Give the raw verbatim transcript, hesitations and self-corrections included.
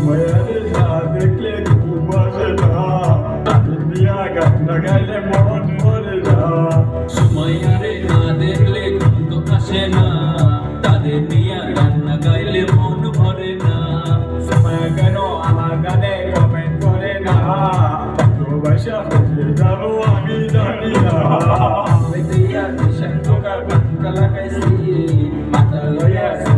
মায়ারে না দেখলে ঘুম আসে না, তাদের নিয়া গান না গাইলে মন ভরে না। সুমাইয়ারে না দেখলে ঘুম তো আসে না, তাদের নিয়া গান না গাইলে মন ভরে না। সুমাইয়া কেন আমার গানে কমেন্ট করে না, ভালোবাসা হয়ে গেল আমি জানি না। আমি দিয়া নিশান টোকার গান লাগাইছি, মাথা লইয়া